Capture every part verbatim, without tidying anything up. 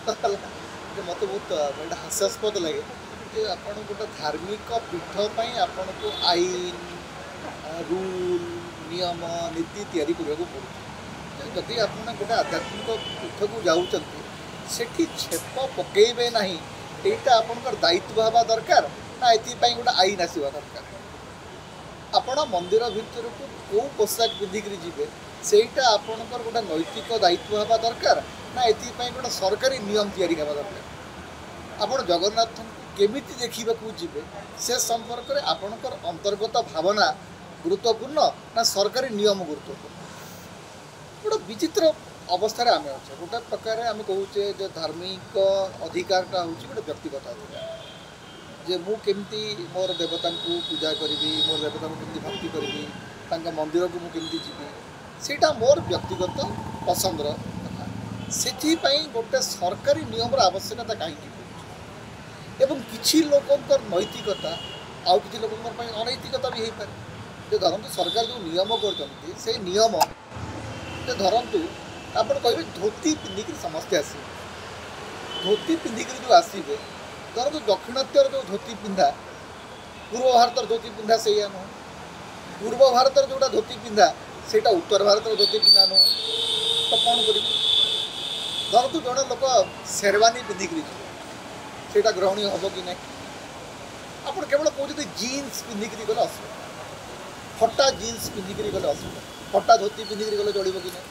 मत बहुत गोटे हास्यास्पद लगे कि आपन गोटे धार्मिक पीठ आपन को आईन रूल नियम नीति तैयारी करने पड़े जदि आप गोटे आध्यात्मिक पीठ को जाऊँच सेठी छेप पकेबे ना यहाँ आपंकर दायित्व हवा दरकार ना ये गोटे आईन आसवा दरकार आपण मंदिर भितर को कौ पोशाक पिंधिक जी सेटा आपणकर गोटे नैतिक दायित्व हवा दरकार ना ये गोटे सरकारी नियम तैयारी हवा दरकार आपण जगन्नाथ केमिति देखा जी से संपर्क में आपणकर अंतर्गत भावना गुरुत्वपूर्ण ना सरकारी नियम गुरुत्वपूर्ण गोटे विचित्र अवस्था आम अच्छे गोटे प्रकार आम कहूचे जो धार्मिक अधिकारटा हूँ गोटे व्यक्तिगत अधिकार जे मु केमती मोर देवता को पूजा करी मोर देवता को केमती भक्ति करी मंदिर को मुझे जीवी सेटा मोर व्यक्तिगत पसंद कथा से गोटे सरकारी नियम आवश्यकता कहीं एवं किसी लोकंर नैतिकता आउ कि लोक अनैतिकता भी हो पाए जो धरतु सरकार जो नियम कर नियम जो धरतु आप कहे धोती पिंधिक समस्ते आस धोती पिंधिक जो आसवे धरतु दक्षिणात्यर जो धोती पिंधा पूर्व भारत धोती पिंधा से नुह पूर्व भारत जोटा धोती पिंधा से उत्तर भारत धोती पिंधा नुह तो कौन कर धरतु जड़े लोक शेरवानी पिंधिक से ग्रहणीय हम कि ना आप केवल कहते जीन्स पिंधिक गले असुविधा फटा जीन्स पिंधिक गले असुविधा फटा धोती पिंधिक गले चलो कि ना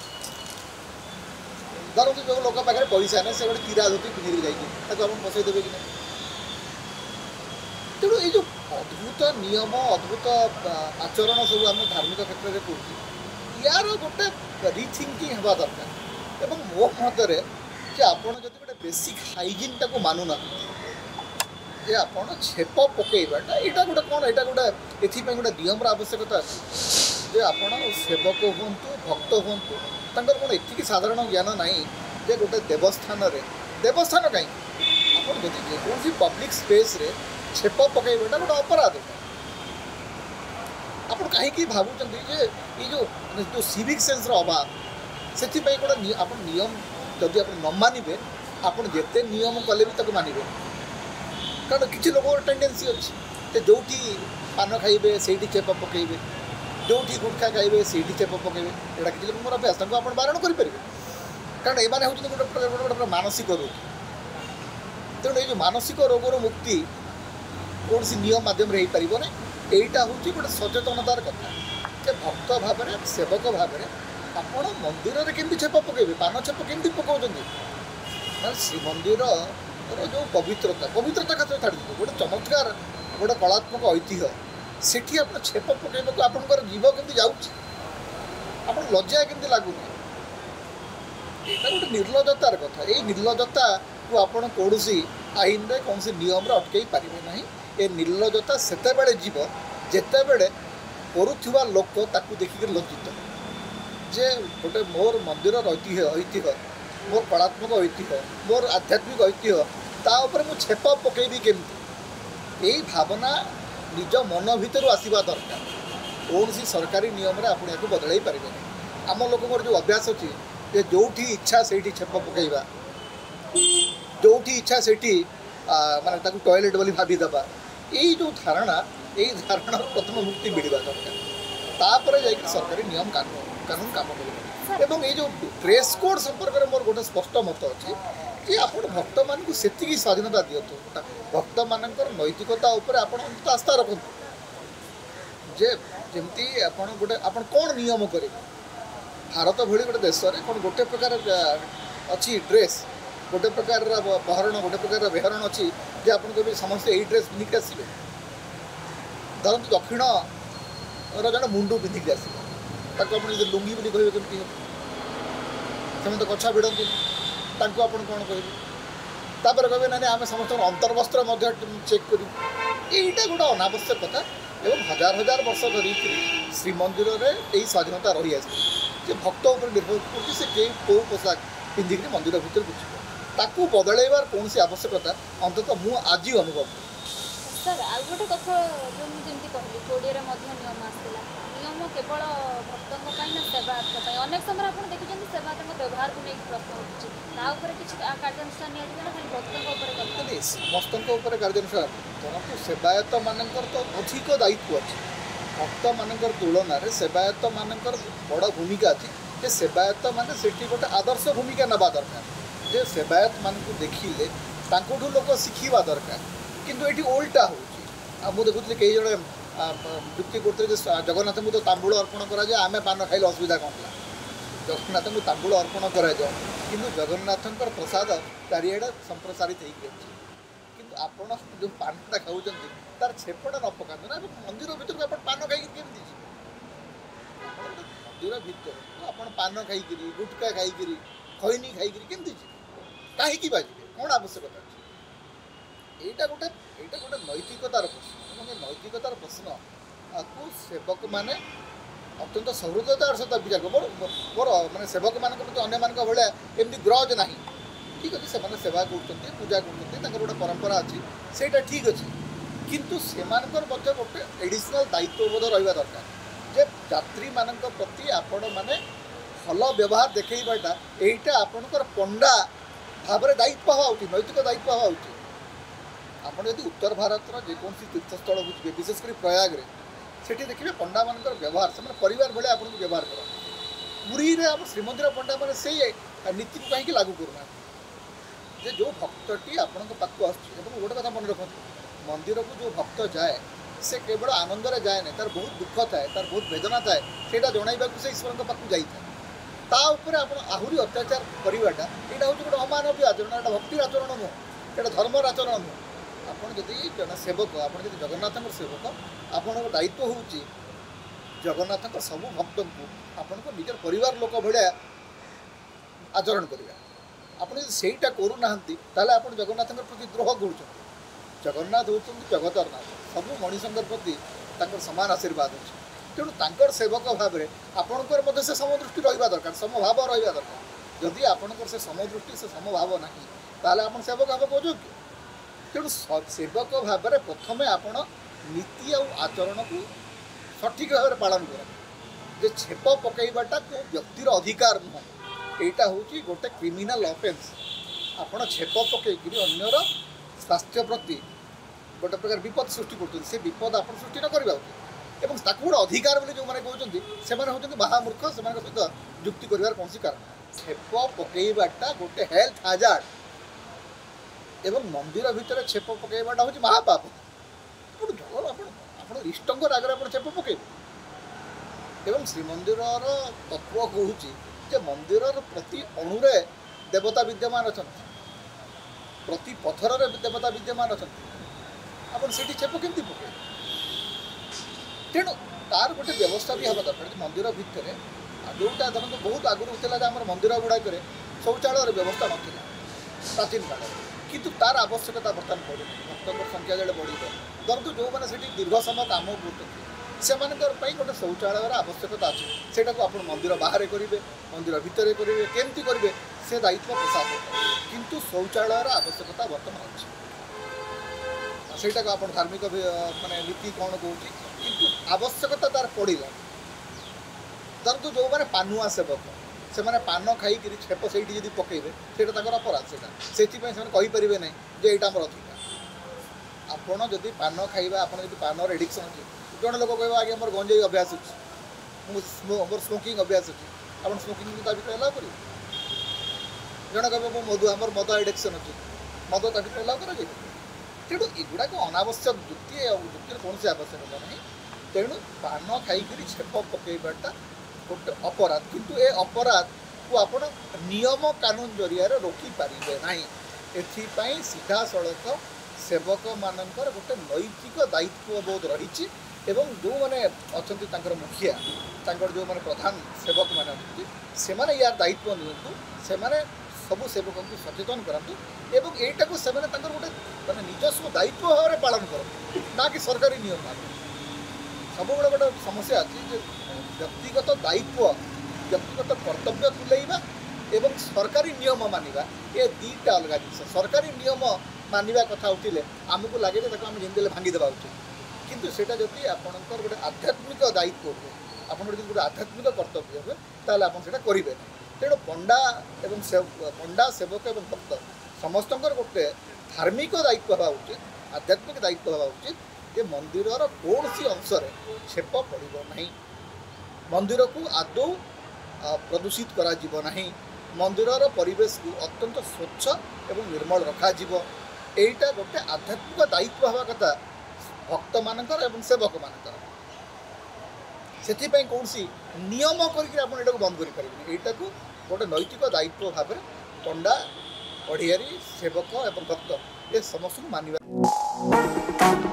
धरतु जो लोक पाखे पैसा ना से गोटे किरा धोती पिंधिक जाइए पसई देवे कि ना तेणु ये जो अद्भुत नियम अद्भुत आचरण सब आम धार्मिक क्षेत्र में करूँ यार गोटे रिथिंकिंग हवा दरकार एवं मो मतरे जे आपड़ जब गोटे बेसिक हाइजीन टाक मानुना जे आप छेप पकईबाटा यहाँ गोटे कौन यहाँ गोटे ये गोटे नियम आवश्यकता अच्छे जे आप सेवक हूँ भक्त हूँ तर कौन ये साधारण ज्ञान ना जे गोटे देवस्थान देवस्थान कहीं आप जो पब्लिक स्पेस रे छेप पकईबाटा गोटे अपराध आप कहीं भावुं ये जो जो सिविक सेन्स अभाव से गोटे आप नियम जदि आप न मानवे आप जिते नियम कले भी मानवे कारण किसी लोक टेंडेन्सी अच्छी जो पान खाइबे से चेप पकईबे जो गुटखा खाइबे से चेप पकईबे यहाँ किसी लोक अभ्यास आप बारण करेंगे कारण ये हूँ गोटे गोटे मानसिक रोग तेणु ये मानसिक रोगर मुक्ति कौन सी नियम मध्यम हो पार ना यहाँ हूँ गोटे सचेतनतार कथा जे भक्त भाव में सेवक भाव में आपण मंदिर में केमती छेप पकईबे पान छेप केमती पकाउछन्ती श्रीमंदिर जो पवित्रता पवित्रता कथा छाड़ गोटे चमत्कार गोटे कलात्मक ऐतिह्य सेठी आप छेप पकईबा को आपंकर जीव केमती जाऊँ लज्जा केमती लगुनि यहाँ गोटे निर्लजतार कथा ये निर्लजता को आपण कौन आईन रे कौन नियम अटकई पारे ना ये निर्लजता सेतेबेले जीव जेतेबेले करुवा लोक ताकू देखिक लज्जित जे गोटे मोर मंदिर ऐतिह्य ऐतिह्य मोर कलात्मक ऐतिह्य मोर आध्यात्मिक ऐतिह्य तापर मुझे छेप पकईबी केमती यही भावना निज मन भर आसवा दरकार कौन सी सरकारी नियम रे आप बदल पारे आम लोक जो अभ्यास अच्छी जो इच्छा से छेप पकईबा जो इच्छा से माने टॉयलेट बोली भावीदबा यही जो धारणा यही धारणा प्रथम मुक्ति मिलवा दरकार तापर जाकि सरकारी नियम कानून कानून काम कर एवं ये जो ड्रेस कोड संपर्क में मोर गोटे स्पष्ट मत अच्छी कि आप भक्त मान से स्वाधीनता दिंतु भक्त मान नैतिकता आप आस्था रखु जे जमती आप गोटे आप कौन नियम करेंगे भारत भली गोटे देश में कौन गोटे प्रकार अच्छी ड्रेस गोटे प्रकार बहरण गोटे प्रकार बेहरण अच्छी जे आप समस्त यही ड्रेस पिंधिक आसवे धरतु दक्षिण जड़े मुंडू पिंधिक आसवे ताको आप लुंगी बोली कहे कमी हम तो कछा भिड़ती आप कौन कहे तापर कहे ना आम समस्त अंतर्वस्त्र चेक कर यहीटा गोटे अनावश्यक कथा एवं हजार हजार वर्ष धरिक श्रीमंदिर में यही स्वाधीनता रही आसे भक्त उपर निर्भर कर से कौ पोशाक पिंधिक मंदिर भितर घुसब ताकू बदलैबार कौन सी आवश्यकता अंततः मु आज अनुभव सर आ गोटे कथा जो मुझे कहली कोड़े नियम आसला नियम काम केवल भक्तों ना सेवायत अनेक समय आप देखिए सेवायत व्यवहार को लेकिन प्रश्न उठुच्छे किसी कार्यानुष्ठान निया खाली भक्तों समस्त कार्यानुष्ठान परंतु सेवायत मानकर तो अधिक दायित्व अच्छे भक्त मान तुलन में सेवायत मान बड़ भूमिका अच्छी जे सेवायत मान से गोटे आदर्श भूमिका नवा दरकार जे सेवायत मान देखिले लोक शिखा दरकार किंतु ये ओल्टा हो देखुली कई जड़े युक्ति करते जगन्नाथ को तो तांबूल अर्पण कराए आम पान खाइले असुविधा कौन है जगन्नाथ को तांबूल अर्पण कराए कि जगन्नाथ प्रसाद चारिड़े संप्रसारित होती किंतु आपण जो पानटा खाऊँ तार छेपटा न पकाते ना मंदिर भर आप पान खाई केमती मंदिर भर आप पान खाई गुटका खाई खैनी खाई केमती कहीं बाजे कौन आवश्यकता अच्छे यहाँ गोटे यहाँ गोटे नैतिकतार प्रश्न नैतिकतार प्रश्न आपको सेवक मैंने अत्यंत सहृदयतार सहित विचार मोर मोर मैंने सेवक मान प्रति अन्य मान भाया एमती ग्रज ना ठीक अच्छे से सेवा कर पूजा कर गोटे परंपरा अच्छी से ठीक अच्छे किंतु से गोटे एडिशनल दायित्वबोध रहा दरकार जे यात्री मान प्रति आपण मैंने भल व्यवहार देखा यहाँ आपणकर पंडा भाव दायित्व हवा उचित नैतिक दायित्व हवा उचित आपड़ यदि उत्तर भारत जेकोसी तीर्थस्थल हो विशेषकर प्रयाग से देखिए पंडा मान व्यवहार से परिवार भाई आपको व्यवहार कर पुरी में आप श्रीमंदिर पंडा मैंने से नीति को कहीं लागू करना जे जो भक्तटी आपण पाक आस गोटे कथा मन रखते मंदिर को जो भक्त जाए से केवल आनंद जाए ना तार बहुत दुख थाए तार बहुत वेदना थाए से जनइबा से ईश्वर पाक जाए तापर आप आहरी अत्याचार करवाटा यहाँ हूँ गोटे अमानवीय आचरण यहाँ भक्तिर आचरण नुह यहाँ धर्मर आचरण नुह आपड़ जदि जन सेवक आप जगन्नाथ सेवक आपण दायित्व हूँ जगन्नाथ सब भक्त को आपण निजर परिवार लोक भाया आचरण करा आप सहीटा करूना आप जगन्नाथ प्रति द्रोह कर जगन्नाथ हूँ जगतर नाथ सब मनीषर प्रति सामान आशीर्वाद अच्छे तेणु तांकर सेवक भाव में आपणकर से समदृष्टि रहा दरकार समभाव रहा दरकार जदि आपणकर से समदृष्टि से समभाव ना ताले आप सेवक भाव को योग्य तेणु सेवक भाव में प्रथम आपण नीति और आचरण को सठिक भाव में पालन कर जे छेप पकईबाटा को व्यक्तिर अधिकार नुह यहाँ हूँ गोटे क्रिमिनाल अफेन्स आपण छेप पकईकि अन्यर स्वास्थ्य प्रति गोटे प्रकार विपद सृष्टि कर विपद आप सृष्टि न करवा उचित एवं गोटे अधिकार बोली जो मैंने कहते से हूँ महामूर्ख से सहित युक्ति कर कौन कारण छेप पकईबाटा गोटे हेल्थ हाजार्ड एवं मंदिर भितर छेप पकईबाटा हूँ महापाप जगह आप इष्टों आगे आप छेप पकईबे एवं श्रीमंदिर तत्व कहूँ मंदिर प्रति अणुरे देवता विद्यमान अच्छा प्रति पथर देवता विद्यमान अच्छा आप छेप केमती पकड़े तेणु तार गोटे व्यवस्था भी हवा दरकार मंदिर भितर जोटा धरत बहुत आगुरी होता आम मंदिर गुड़ाक शौचालय व्यवस्था नाला प्राचीन काल किंतु तार आवश्यकता बर्तमान पड़े भक्त संख्या जो बढ़ धरतु जो मैंने से दीर्घ समय काम करते गोटे शौचालय आवश्यकता अच्छे से आप मंदिर बाहर करेंगे मंदिर भितर करेंगे केमती करेंगे से दायित्व प्रशासन किंतु शौचालय आवश्यकता बर्तमान अच्छे से आप धार्मिक माने नीति कौन कौन कि आवश्यकता तार पड़ा धरतु जो मैंने पानुआ सेवक से मैंने पान खाई छेप से पकड़े से अपराध से कहींपारे ना जे यहाँ आम अधिकार आपड़ जदि पान खाइबा आप पान एडिक्शन अच्छे जड़े लोक कह आगे मोर गंजेई अभ्यास अच्छे मोर स्मोकिंग अभ्यास अच्छे आप स्मोकिंग भितर एलाउ कर जड़े कह मधु आम मद एडिक्शन अच्छे मद ता भितर एलाउ कर तेणु युवाक अनावश्यक युक्ति युक्ति कौन आवश्यकता ना तेणु पान खाई छेप पकईबाटा गोटे अपराध किंतु ए अपराध को आप नियम कानून जरिया रोकीपारे ना एपाई सीधा सड़क सेवक मानकर गोटे नैतिक दायित्वबोध रही एवं जो मैंने अच्छा मुखिया जो मैंने प्रधान सेवक मैंने अच्छे से यार दायित्व नियंतु से सबू सेवक को सचेतन करातु एवं यहीटा को गोटे मैंने निजस्व दायित्व भाव में पालन कर ना कि सरकारी नियम सब गोटे समस्या अच्छी व्यक्तिगत दायित्व व्यक्तिगत कर्तव्य तुलैवा एवं सरकारी नियम मानिबा ये दीटा अलग जिन सरकारी नियम मानिबा कथा उठिले आमको लगे आम जिंदे भांगी देवा उचित किंतु सेटा जदि आपणकर गोटे आध्यात्मिक दायित्व आपन गोटे आध्यात्मिक कर्तव्य हुए ताल आप करेंगे तेणु पंडा एवं पंडा सेवक एवं भक्त समस्त गोटे धार्मिक दायित्व हवा उचित आध्यात्मिक दायित्व हवा उचित जे मंदिर कौन सी अंश छेप पड़ो ना मंदिर को आदौ प्रदूषित करा जीवो नहीं मंदिर परिवेश को अत्यंत स्वच्छ एवं निर्मल रखा एटा गोटे आध्यात्मिक दायित्व हवा कथा भक्त मानकर एवं सेवक मानकर से कौन सी नियम करके बंद करें यहाँ को गोटे नैतिक दायित्व भाव पंडा पढ़ियारी सेवक एवं भक्त ये समस्त मानवा।